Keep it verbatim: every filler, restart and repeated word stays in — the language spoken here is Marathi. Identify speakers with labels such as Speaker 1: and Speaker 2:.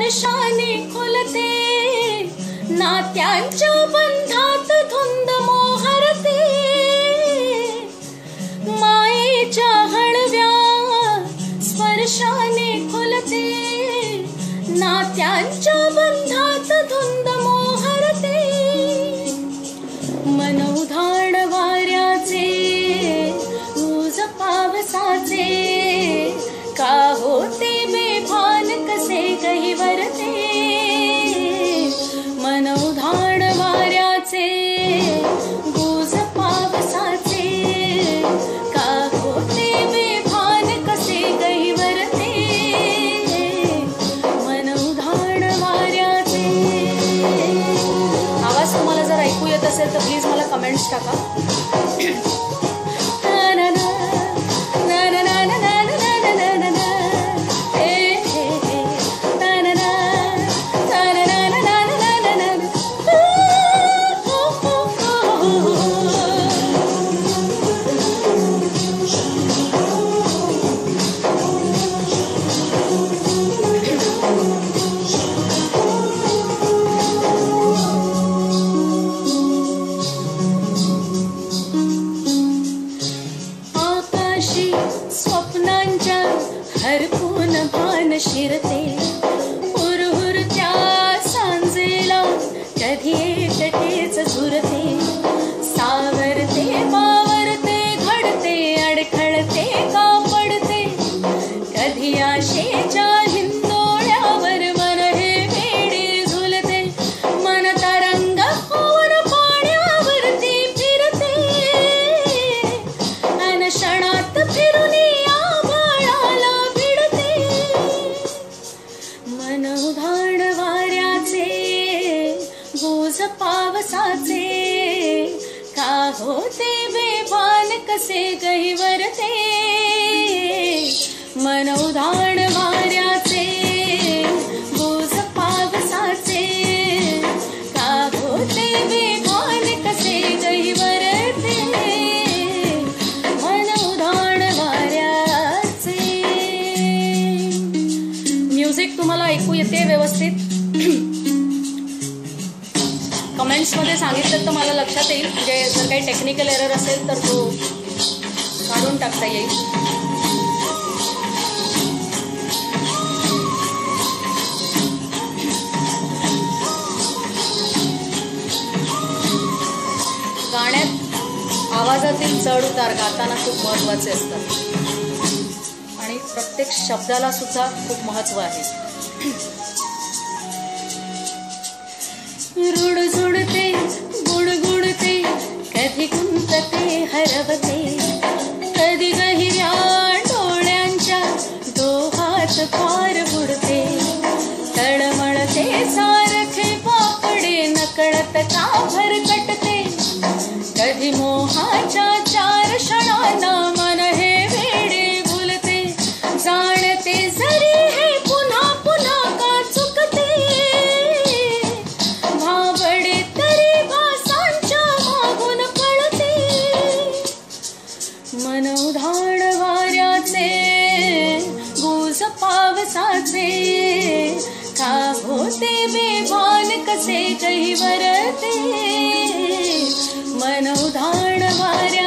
Speaker 1: स्पर्शाने खुलते, नात्यांच्या बंधात धुंद मोहरते, मायेच्या हळव्या स्पर्शाने खुलते, नात्यांच्या बंधात धुंद मोहरते, मन उधाण वाऱ्याचे ऊज पावसाचे, का होते बेभान कसे गहिवरते, मन उधाण वाऱ्याचे गुज पावसाचे, का होते बेभान कसे गहिवरते, मन उधाण वाऱ्याचे. आवाज तुम्हाला जर ऐकू येत असेल तर प्लीज मला कमेंट्स टाका. स्वप्नांच्या हरपून भान शिरते, हुरहुरत्या सांजेला कधी एकटेच झुरते, सावरते बावरते घडते अडखळते का पडते, कधी आशेच्या हिंदोळ्यावर मन हे वेडी झुलते, मन तरंग होऊन पाण्यावरती फिरते, अन क्षणात फिरून उधाण वाऱ्याचे गुज पावसाचे, का होते बेभान कसे गहिवरते, मन उधाण वाऱ्याचे गुज पावसाचे, का होते बेभान कसे गहिवरते, मन उधाण वाऱ्याचे. म्युझिक तुम्हाला ऐकू येते व्यवस्थित? कमेंट्स मध्ये सांगितलं तर मला लक्षात येईल, म्हणजे जर काही टेक्निकल एरर असेल तर तो काढून टाकता येईल. गाण्यात आवाजातील चढ उतार गाताना खूप महत्वाचे असतात आणि प्रत्येक शब्दाला सुद्धा खूप महत्व आहे. रुडझुडते गुडगुडते, कधी गुंतते हरवते, कधी गहिऱ्या डोळ्यांच्या डोहात फार बुडते, तळमळते सारखे पापडे नकळत का भरकटते, कधी मोहाच्या चार क्षणांना मन हे वेडे भुलते, जाणते जरी हे पुन्हा पुन्हा का चुकते, भाबडे तरी भासांच्या मागून पळते, मन उधाण वाऱ्याचे गुज पावसाचे, का होते बेभान कसे गहिवरते, मन उधाण वाऱ्या